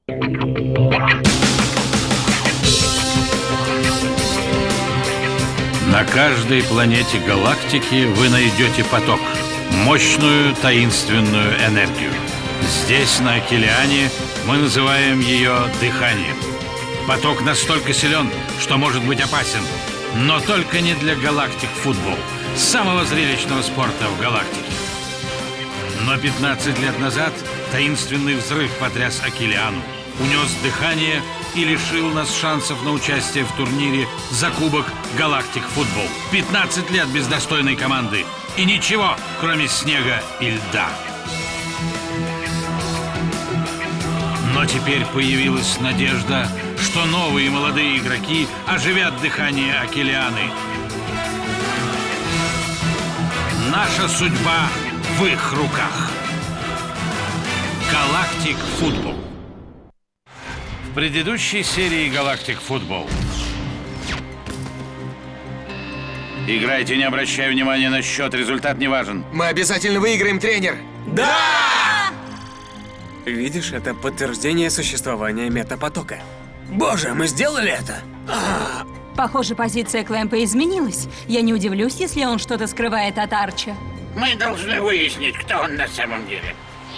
На каждой планете галактики вы найдете поток, мощную таинственную энергию. Здесь, на Акилиане, мы называем ее дыханием. Поток настолько силен, что может быть опасен, но только не для галактик футбол, самого зрелищного спорта в галактике. Но 15 лет назад таинственный взрыв потряс Акилиану, унес дыхание и лишил нас шансов на участие в турнире за Кубок Галактик Футбол. 15 лет без достойной команды и ничего, кроме снега и льда. Но теперь появилась надежда, что новые молодые игроки оживят дыхание Акилианы. Наша судьба в их руках. Галактик Футбол. В предыдущей серии Галактик Футбол. Играйте, не обращая внимания на счет, результат не важен. Мы обязательно выиграем, тренер! Да! Видишь, это подтверждение существования метапотока. Боже, мы сделали это! Похоже, позиция Клэмпа изменилась. Я не удивлюсь, если он что-то скрывает от Арчи. Мы должны выяснить, кто он на самом деле.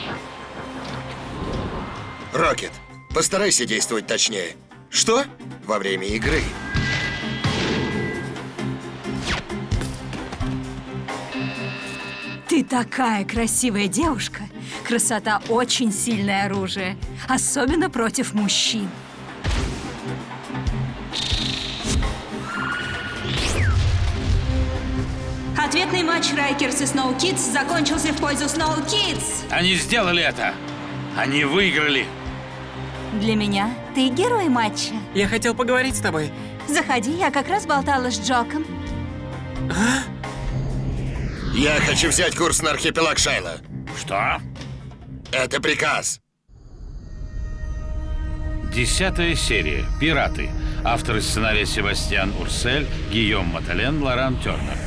Рокет, постарайся действовать точнее. Что? Во время игры. Ты такая красивая девушка. Красота очень сильное оружие. Особенно против мужчин. Ответный матч Райкерс и Сноу Кидс закончился в пользу Сноу Кидс. Они сделали это! Они выиграли! Для меня ты герой матча. Я хотел поговорить с тобой. Заходи, я как раз болтала с Джоком. Я хочу взять курс на архипелаг Шайла. Что? Это приказ. 10-я серия. Пираты. Авторы сценария Себастьян Урсель, Гийом Матален, Лоран Тернер.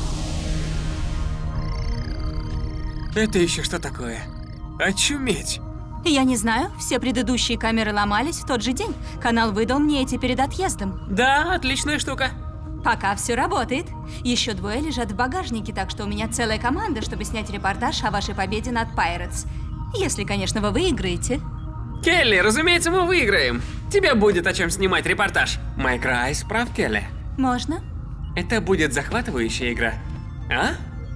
Это еще что такое? Очуметь! Я не знаю, все предыдущие камеры ломались в тот же день. Канал выдал мне эти перед отъездом. Да, отличная штука. Пока все работает. Еще двое лежат в багажнике, так что у меня целая команда, чтобы снять репортаж о вашей победе над Pirates. Если, конечно, вы выиграете. Келли, разумеется, мы выиграем. Тебе будет о чем снимать репортаж. Майк Райс прав, Келли. Можно? Это будет захватывающая игра. А?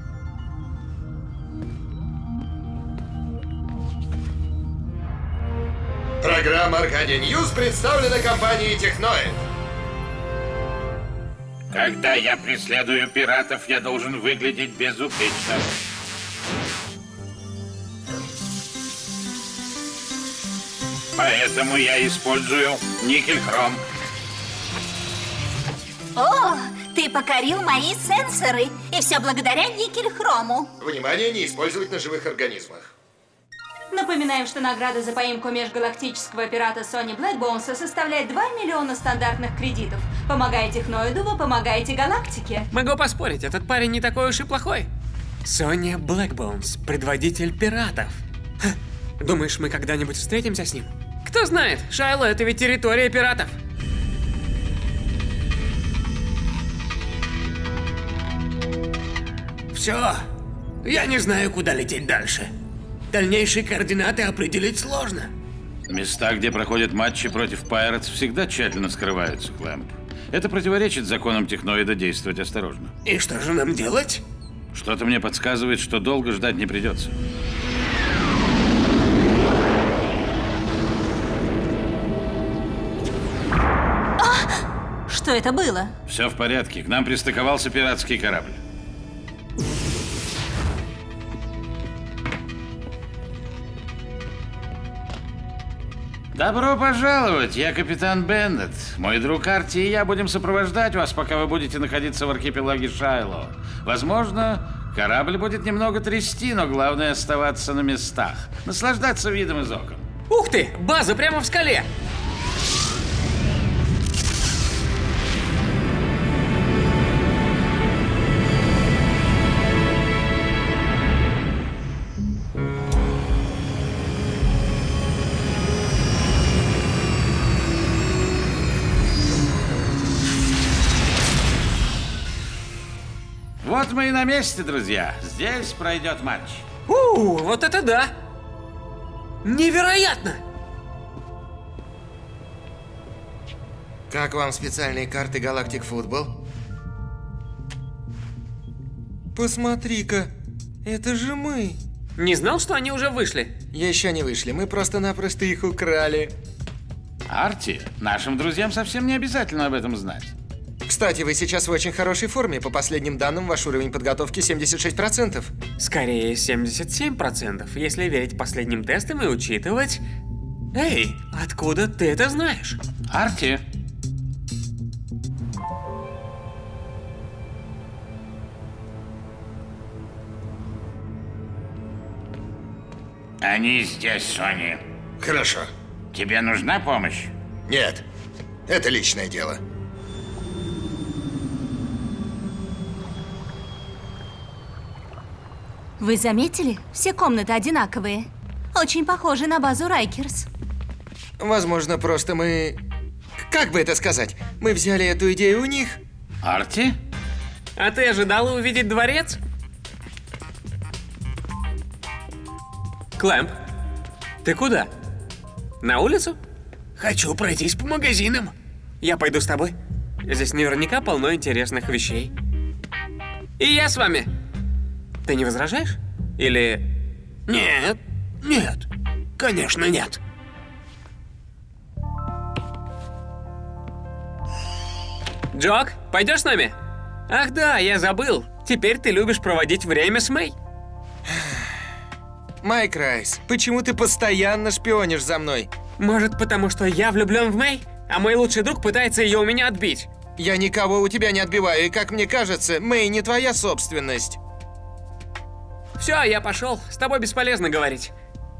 Программа Аркадия Ньюс представлена компанией Техноид. Когда я преследую пиратов, я должен выглядеть безупречно. Поэтому я использую никель-хром. О, ты покорил мои сенсоры. И все благодаря никель-хрому. Внимание, не использовать на живых организмах. Напоминаем, что награда за поимку межгалактического пирата Сони Блэкбоунса составляет 2 миллиона стандартных кредитов. Помогайте Техноиду, вы помогаете галактике. Могу поспорить, этот парень не такой уж и плохой. Соня Блэкбоунс, предводитель пиратов. Ха, думаешь, мы когда-нибудь встретимся с ним? Кто знает, Шайло — это ведь территория пиратов. Все. Я не знаю, куда лететь дальше. Дальнейшие координаты определить сложно. Места, где проходят матчи против Pirates, всегда тщательно скрываются, Клэмп. Это противоречит законам Техноида действовать осторожно. И что же нам делать? Что-то мне подсказывает, что долго ждать не придется. Что это было? Все в порядке. К нам пристыковался пиратский корабль. Добро пожаловать, я капитан Беннет. Мой друг Арти и я будем сопровождать вас, пока вы будете находиться в архипелаге Шайло. Возможно, корабль будет немного трясти, но главное оставаться на местах. Наслаждаться видом из окон. Ух ты, база прямо в скале! Вот мы и на месте, друзья. Здесь пройдет матч. Вот это да! Невероятно! Как вам специальные карты Galactic Football? Посмотри-ка, это же мы. Не знал, что они уже вышли. Еще не вышли, мы просто-напросто их украли. Арти, нашим друзьям совсем не обязательно об этом знать. Кстати, вы сейчас в очень хорошей форме. По последним данным, ваш уровень подготовки 76%. Скорее, 77%, если верить последним тестам и учитывать... Эй, откуда ты это знаешь? Арти. Они здесь, Сони. Хорошо. Тебе нужна помощь? Нет, это личное дело. Вы заметили? Все комнаты одинаковые. Очень похожи на базу Райкерс. Возможно, просто мы... Как бы это сказать? Мы взяли эту идею у них. Арти? А ты ожидала увидеть дворец? Клэмп, ты куда? На улицу? Хочу пройтись по магазинам. Я пойду с тобой. Здесь наверняка полно интересных вещей. И я с вами. Ты не возражаешь? Или... Нет, нет, конечно нет. Джок, пойдешь с нами? Ах да, я забыл. Теперь ты любишь проводить время с Мэй. Майк Райс, почему ты постоянно шпионишь за мной? Может, потому что я влюблен в Мэй, а мой лучший друг пытается ее у меня отбить? Я никого у тебя не отбиваю, и, как мне кажется, Мэй не твоя собственность. Все, я пошел. С тобой бесполезно говорить.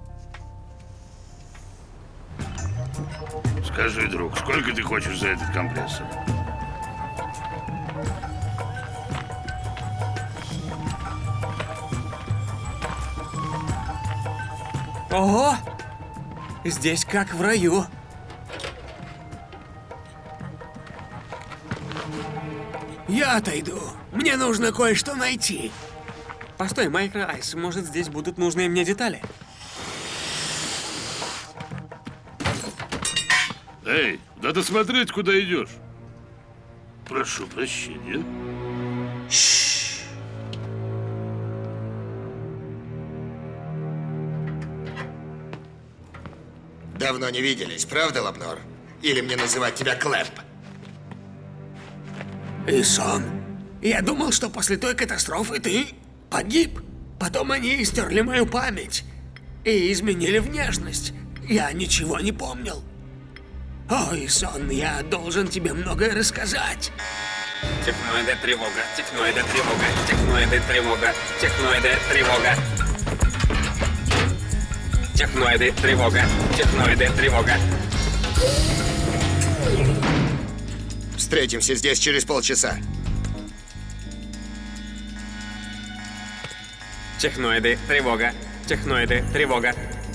Скажи, друг, сколько ты хочешь за этот компрессор? Ого! Здесь как в раю. Я отойду. Мне нужно кое-что найти. Постой, Майк Райс, может, здесь будут нужные мне детали? Эй, надо смотреть, куда идешь. Прошу прощения. Давно не виделись, правда, Лапнор? Или мне называть тебя Клэмп? Исон, я думал, что после той катастрофы ты погиб. Потом они стерли мою память и изменили внешность. Я ничего не помнил. О, Исон, я должен тебе многое рассказать. Техноиды тревога, техноиды тревога, техноиды тревога, техноиды тревога. Техноиды тревога, техноиды тревога. Встретимся здесь через полчаса. Техноиды тревога, техноиды тревога.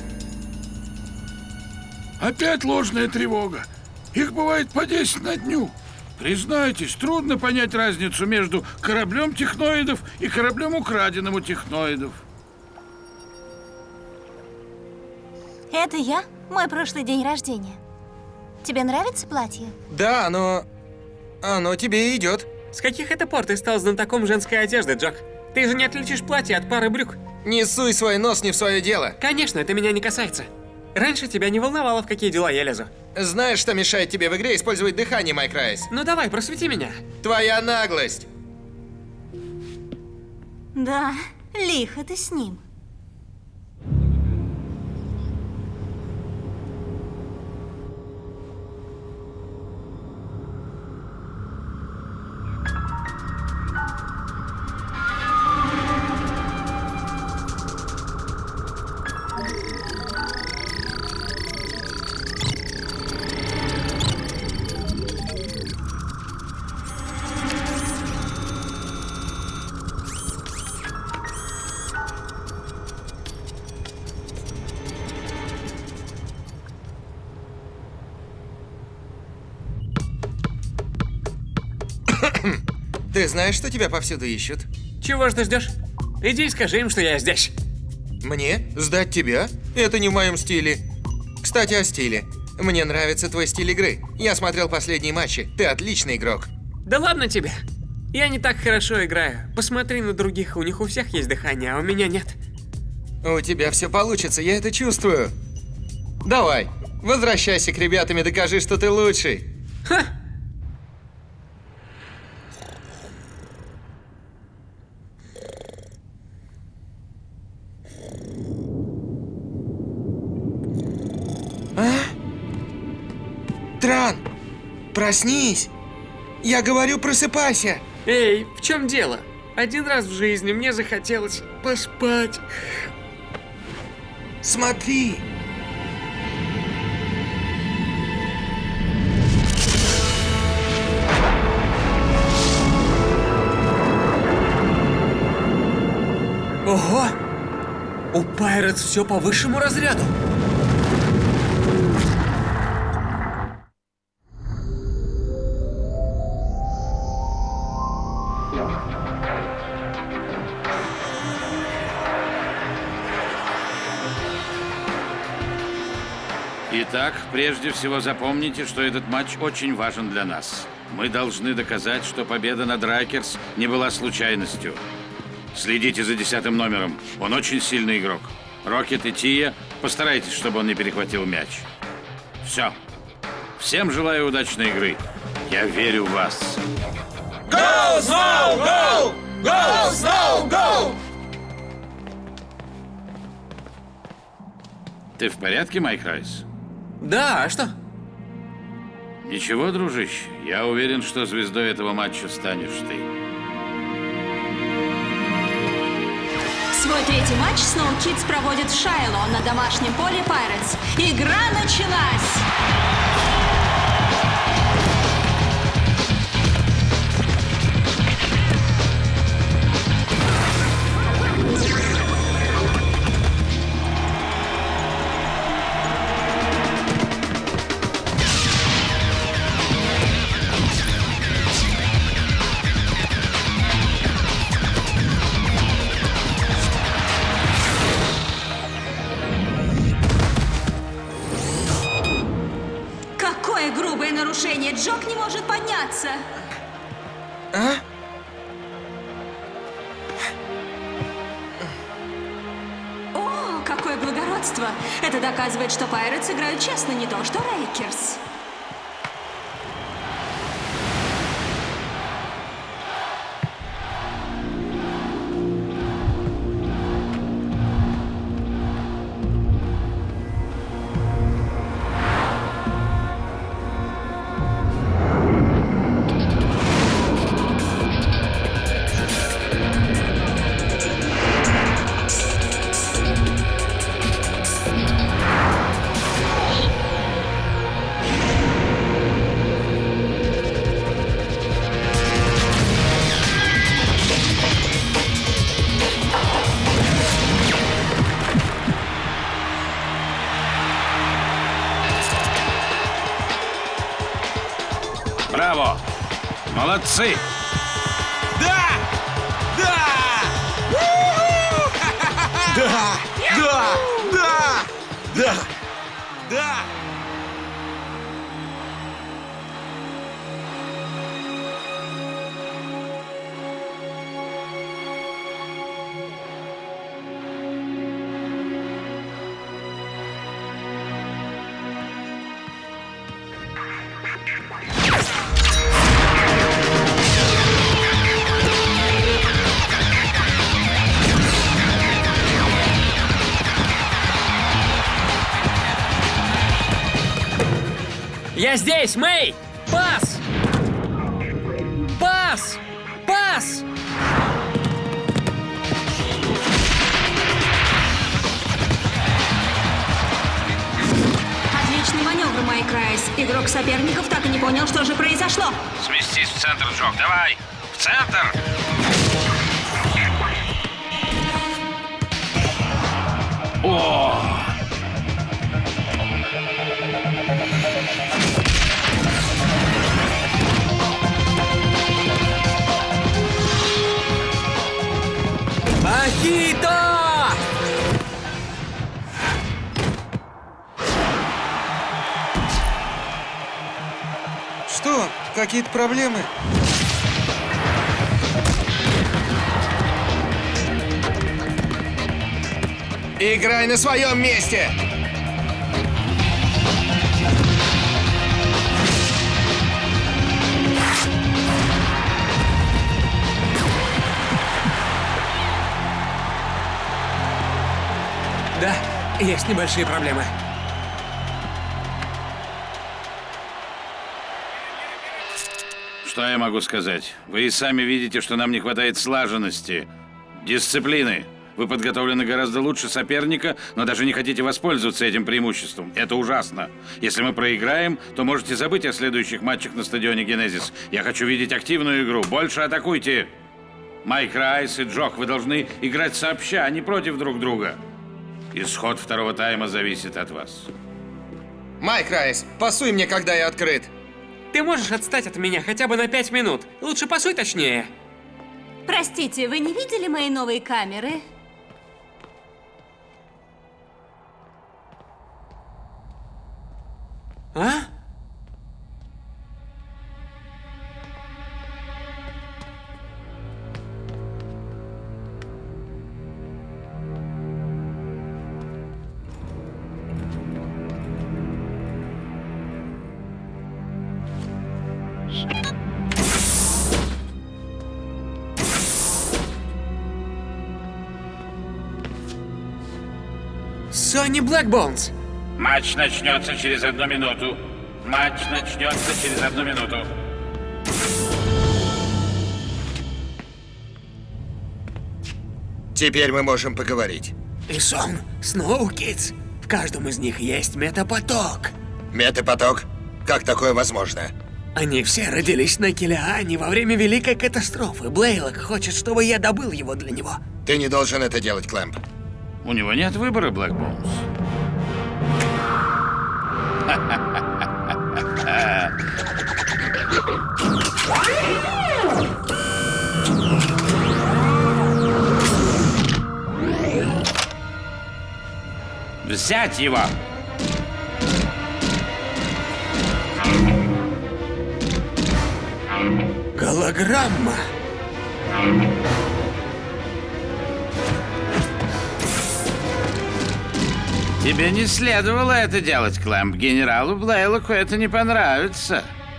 Опять ложная тревога. Их бывает по 10 на дню. Признайтесь, трудно понять разницу между кораблем техноидов и кораблем, украденным у техноидов. Это я? Мой прошлый день рождения. Тебе нравится платье? Да, оно тебе идет. С каких это пор ты стал знатоком женской одежды, Джок? Ты же не отличишь платье от пары брюк. Не суй свой нос не в свое дело. Конечно, это меня не касается. Раньше тебя не волновало, в какие дела я лезу. Знаешь, что мешает тебе в игре использовать дыхание, Майк Райс? Ну давай, просвети меня. Твоя наглость. Да, лихо ты с ним. Ты знаешь, что тебя повсюду ищут? Чего ж ты ждешь? Иди и скажи им, что я здесь. Мне? Сдать тебя? Это не в моем стиле. Кстати, о стиле. Мне нравится твой стиль игры. Я смотрел последние матчи. Ты отличный игрок. Да ладно тебе. Я не так хорошо играю. Посмотри на других, у них у всех есть дыхание, а у меня нет. У тебя все получится, я это чувствую. Давай, возвращайся к ребятам и докажи, что ты лучший. Ха! Тран, проснись! Я говорю, просыпайся! Эй, в чем дело? Один раз в жизни мне захотелось поспать. Смотри! Ого! У Pirates все по высшему разряду. Итак, прежде всего запомните, что этот матч очень важен для нас. Мы должны доказать, что победа над Райкерс не была случайностью. Следите за 10-м номером. Он очень сильный игрок. Рокет и Тия, постарайтесь, чтобы он не перехватил мяч. Все. Всем желаю удачной игры. Я верю в вас. Go, Snow, go! Go, Snow, go! Ты в порядке, Майк Райс? Да, а что? Ничего, дружище. Я уверен, что звездой этого матча станешь ты. Свой третий матч Snow Kids проводит в Шайло на домашнем поле Pirates. Игра началась! Грубое нарушение. Джок не может подняться. А? О, какое благородство. Это доказывает, что Pirates играют честно, не то что Рейкерс. Браво! Молодцы! Да! Да! Да! Да! Да! Да! Да! Я здесь, Мэй! Пас! Пас! Пас! Отличный маневр, Майк Райс. Игрок соперников так и не понял, что же произошло. Сместись в центр, Джок, давай! В центр! О! Что? Какие-то проблемы? Играй на своем месте! Да, есть небольшие проблемы. Что я могу сказать? Вы и сами видите, что нам не хватает слаженности, дисциплины. Вы подготовлены гораздо лучше соперника, но даже не хотите воспользоваться этим преимуществом. Это ужасно. Если мы проиграем, то можете забыть о следующих матчах на стадионе Генезис. Я хочу видеть активную игру. Больше атакуйте. Майк Райс и Джок, вы должны играть сообща, а не против друг друга. Исход второго тайма зависит от вас. Майк Райс, пасуй мне, когда я открыт. Ты можешь отстать от меня хотя бы на 5 минут. Лучше пасуй точнее. Простите, вы не видели мои новые камеры? А? Сони Блэкбоунс! Матч начнется через 1 минуту. Матч начнется через 1 минуту. Теперь мы можем поговорить. И Сон, Сноу Кидс. В каждом из них есть метапоток. Метапоток? Как такое возможно? Они все родились на Килиане во время Великой катастрофы. Блейлок хочет, чтобы я добыл его для него. Ты не должен это делать, Клэмп. У него нет выбора, Блэкбоунс. Взять его! Голограмма! Тебе не следовало это делать, Клэмп. Генералу Блейлоку это не понравится.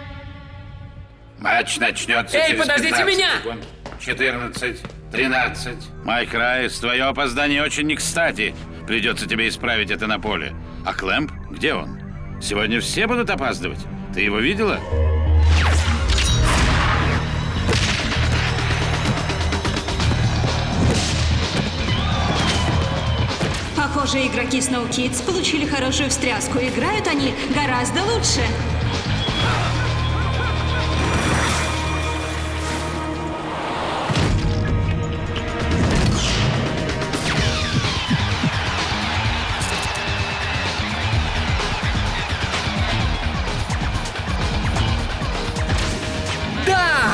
Матч начнется Эй, через подождите 15 меня! секунд. 14, 13. Майк Райс, твое опоздание очень не кстати. Придется тебе исправить это на поле. А Клэмп, где он? Сегодня все будут опаздывать. Ты его видела? Похоже, игроки Snow Kids получили хорошую встряску. Играют они гораздо лучше. Да!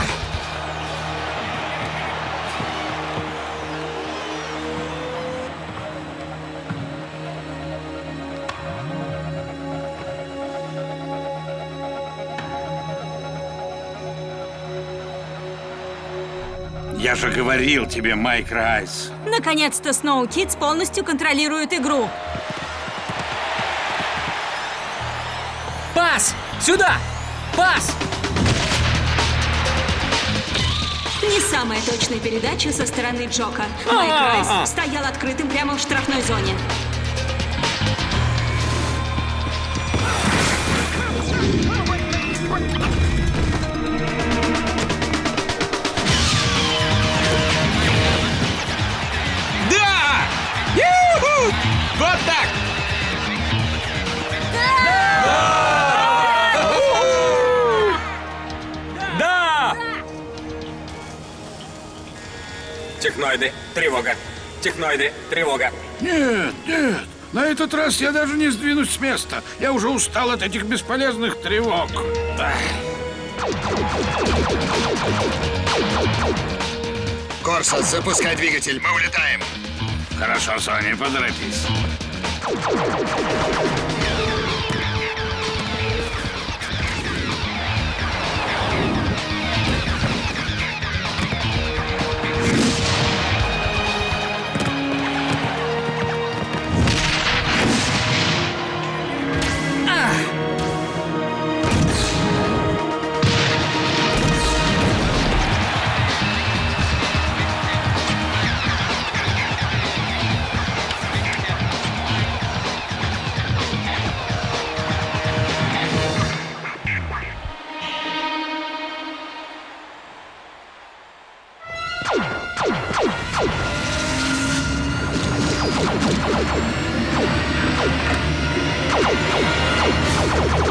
Я же говорил тебе, Майк Райс. Наконец-то Snow Kids полностью контролирует игру. Пас! Сюда! Пас! Не самая точная передача со стороны Джока. Майк Райс стоял открытым прямо в штрафной зоне. Да! Ю-ху! Вот так! Да! Техноиды, тревога. Техноиды, тревога. Нет, нет. На этот раз я даже не сдвинусь с места. Я уже устал от этих бесполезных тревог. Корсо, запускай двигатель, мы улетаем. Хорошо, Сони, поторопись.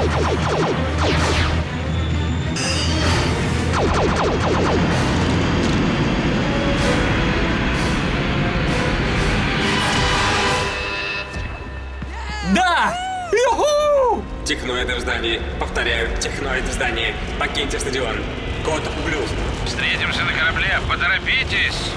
Да! Юху! Техноиды в здании. Повторяю, техноиды в здании. Покиньте стадион. Код Блюз. Встретимся на корабле, поторопитесь!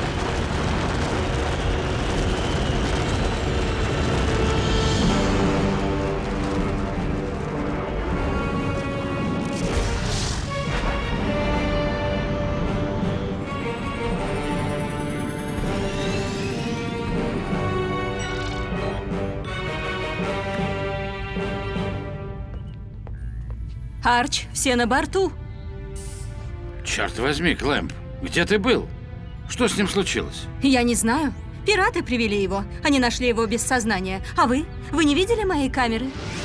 Арч, все на борту. Черт возьми, Клэмп, где ты был? Что с ним случилось? Я не знаю. Пираты привели его. Они нашли его без сознания. А вы? Вы не видели моей камеры?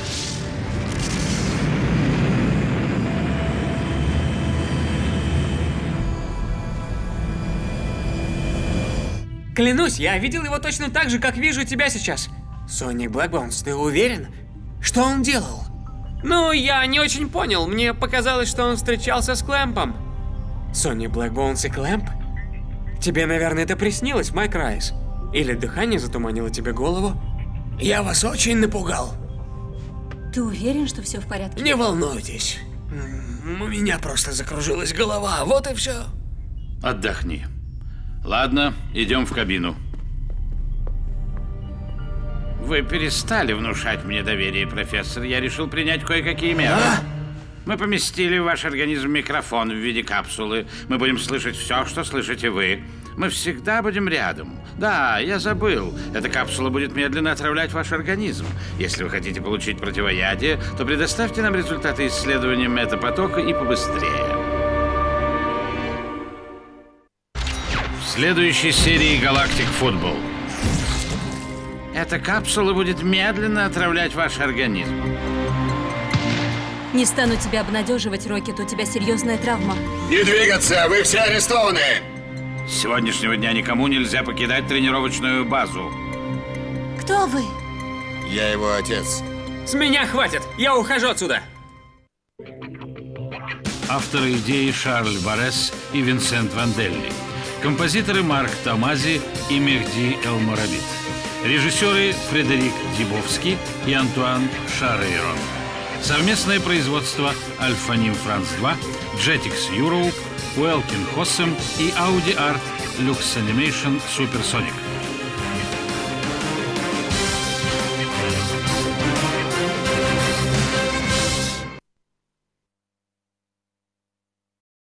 Клянусь, я видел его точно так же, как вижу тебя сейчас. Соник Блэкбоунс, ты уверен? Что он делал? Ну, я не очень понял. Мне показалось, что он встречался с Клэмпом. Соник Блэкбоунс и Клэмп? Тебе, наверное, это приснилось, Майк Райс. Или дыхание затуманило тебе голову? Я вас очень напугал. Ты уверен, что все в порядке? Не волнуйтесь. У меня просто закружилась голова, вот и все. Отдохни. Ладно, идем в кабину. Вы перестали внушать мне доверие, профессор. Я решил принять кое-какие меры. Мы поместили в ваш организм микрофон в виде капсулы. Мы будем слышать все, что слышите вы. Мы всегда будем рядом. Да, я забыл. Эта капсула будет медленно отравлять ваш организм. Если вы хотите получить противоядие, то предоставьте нам результаты исследования метапотока и побыстрее. В следующей серии «Галактик Футбол». Эта капсула будет медленно отравлять ваш организм. Не стану тебя обнадеживать, Рокет, у тебя серьезная травма. Не двигаться, вы все арестованы! С сегодняшнего дня никому нельзя покидать тренировочную базу. Кто вы? Я его отец. С меня хватит, я ухожу отсюда. Авторы идеи Шарль Барес и Винсент Ванделли. Композиторы Марк Томази и Мехди Элморабит. Режиссеры Фредерик Дибовский и Антуан Шарейрон. Совместное производство Альфа-Ним Франц 2, Jetix Europe, Уэлкин Хоссем и Audi Art Lux Animation Supersonic.